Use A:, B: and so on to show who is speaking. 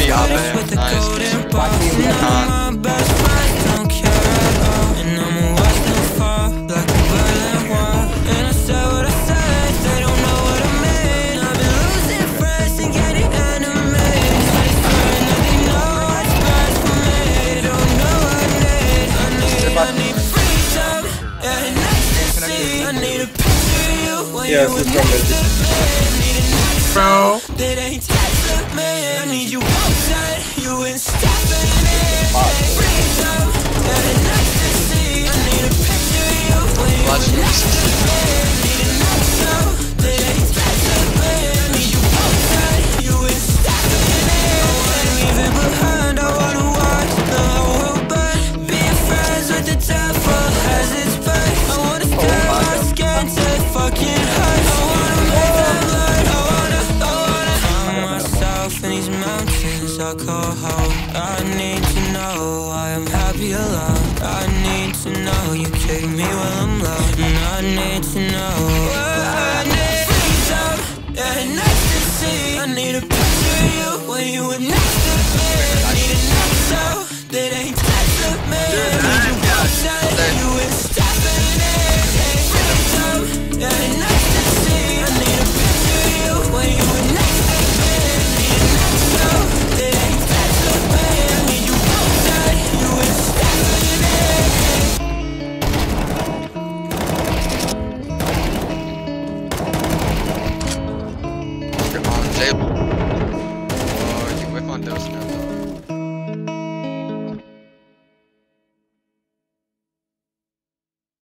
A: Yabe. Nice.
B: Yes, it's from
A: Bro.
C: I need you outside, you in Stephanie. Freedom, and ecstasy. I need a picture of you when you next to me. Need an exo, that ain't me. I need you outside, you in Stephanie. I wanna leave it behind, I wanna watch the whole world burn. Being friends with the devil has its perks. I wanna stare my skin till it fucking hurts. I wanna make them learn, I wanna find myself in these mountains I call home. I need to know I am happy alone. I need to know you kick me while I'm low. And I need to know I need freedom and ecstasy. I need a picture of you when you